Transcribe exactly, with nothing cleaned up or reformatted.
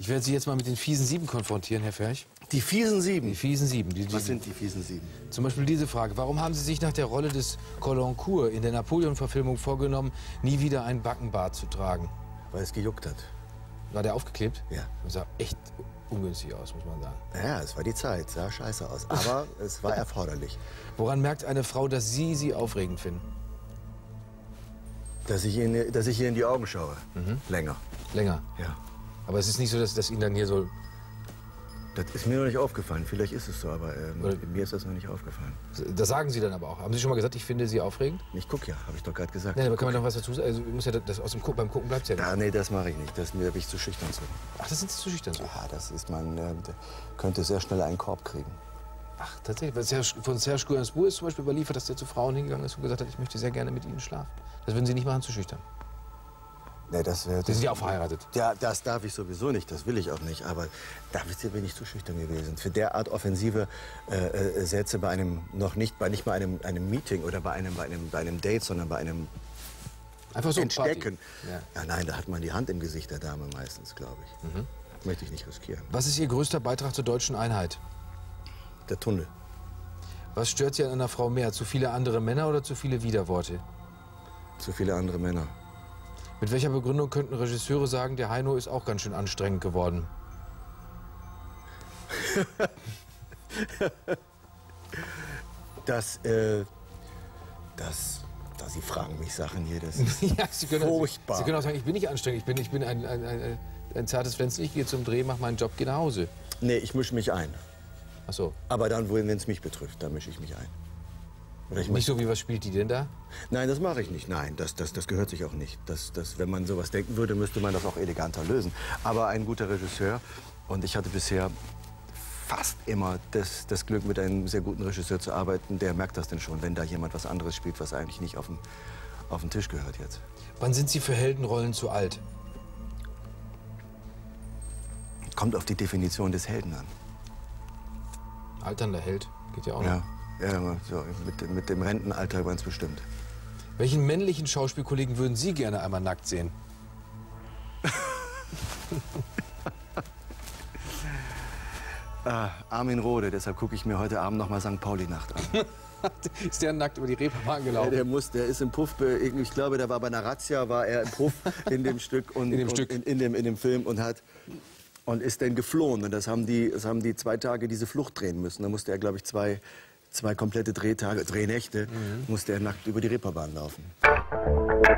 Ich werde Sie jetzt mal mit den fiesen Sieben konfrontieren, Herr Ferch. Die fiesen Sieben? Die fiesen Sieben. Die, die, Was sind die fiesen Sieben? Zum Beispiel diese Frage. Warum haben Sie sich nach der Rolle des Caulaincourt in der Napoleon-Verfilmung vorgenommen, nie wieder ein Backenbart zu tragen? Weil es gejuckt hat. War der aufgeklebt? Ja. Das sah echt ungünstig aus, muss man sagen. Ja, es war die Zeit. Sah scheiße aus. Aber es war erforderlich. Woran merkt eine Frau, dass Sie sie aufregend finden? Dass ich, in, dass ich ihr in die Augen schaue. Mhm. Länger. Länger? Ja. Aber es ist nicht so, dass, dass Ihnen dann hier so... Das ist mir noch nicht aufgefallen. Vielleicht ist es so, aber ähm, mir ist das noch nicht aufgefallen. Das sagen Sie dann aber auch. Haben Sie schon mal gesagt, ich finde Sie aufregend? Ich guck ja, habe ich doch gerade gesagt. Nee, aber kann man noch was dazu sagen? Also, muss ja das, aus dem Gucken, beim Gucken bleibt es ja nicht. Ja, nee, das mache ich nicht. Das mir bin ich zu schüchtern zu. Ach, das sind Sie zu schüchtern zu? Ja, das ist man, äh, könnte sehr schnell einen Korb kriegen. Ach, tatsächlich. Weil Serge, von Serge Gainsbourg ist zum Beispiel überliefert, dass der zu Frauen hingegangen ist und gesagt hat, ich möchte sehr gerne mit Ihnen schlafen. Das würden Sie nicht machen, zu schüchtern. Nee, das, äh, Sie sind ja auch verheiratet. Ja, das darf ich sowieso nicht, das will ich auch nicht. Aber da bin ich zu schüchtern gewesen. Für derart offensive äh, äh, Sätze bei einem, noch nicht, bei nicht mal einem, einem Meeting oder bei einem, bei, einem, bei einem Date, sondern bei einem Einfach so Entstecken. Ja. Ja, nein, da hat man die Hand im Gesicht der Dame meistens, glaube ich. Mhm. Möchte ich nicht riskieren. Was ist Ihr größter Beitrag zur deutschen Einheit? Der Tunnel. Was stört Sie an einer Frau mehr? Zu viele andere Männer oder zu viele Widerworte? Zu viele andere Männer. Mit welcher Begründung könnten Regisseure sagen, der Heino ist auch ganz schön anstrengend geworden? das, äh, das, da Sie fragen mich Sachen hier, das ist ja, Sie können furchtbar. Auch, Sie können auch sagen, ich bin nicht anstrengend, ich bin, ich bin ein, ein, ein, ein zartes Pflänzchen, ich gehe zum Dreh, mache meinen Job, gehe nach Hause. Nee, ich mische mich ein. Ach so. Aber dann, wenn es mich betrifft, dann mische ich mich ein. Oder ich nicht so wie, was spielt die denn da? Nein, das mache ich nicht. Nein, das, das, das gehört sich auch nicht. Das, das, wenn man sowas denken würde, müsste man das auch eleganter lösen. Aber ein guter Regisseur, und ich hatte bisher fast immer das, das Glück, mit einem sehr guten Regisseur zu arbeiten, der merkt das denn schon, wenn da jemand was anderes spielt, was eigentlich nicht auf den, auf den Tisch gehört jetzt. Wann sind Sie für Heldenrollen zu alt? Kommt auf die Definition des Helden an. Alternder Held, geht ja auch noch. Ja. Ja, so, mit, dem, mit dem Rentenalter ganz bestimmt. Welchen männlichen Schauspielkollegen würden Sie gerne einmal nackt sehen? ah, Armin Rohde, deshalb gucke ich mir heute Abend noch mal Sankt Pauli-Nacht an. Ist der nackt über die Reeperbahn gelaufen? Ja, der muss, der ist im Puff, ich glaube, der war bei einer Razzia, war er im Puff in dem Stück und in dem, und Stück. In, in, dem, in dem Film und hat und ist dann geflohen. Und das haben die, das haben die zwei Tage diese Flucht drehen müssen. Da musste er, glaube ich, zwei Zwei komplette Drehtage, Drehnächte, mhm. musste er nackt über die Reeperbahn laufen.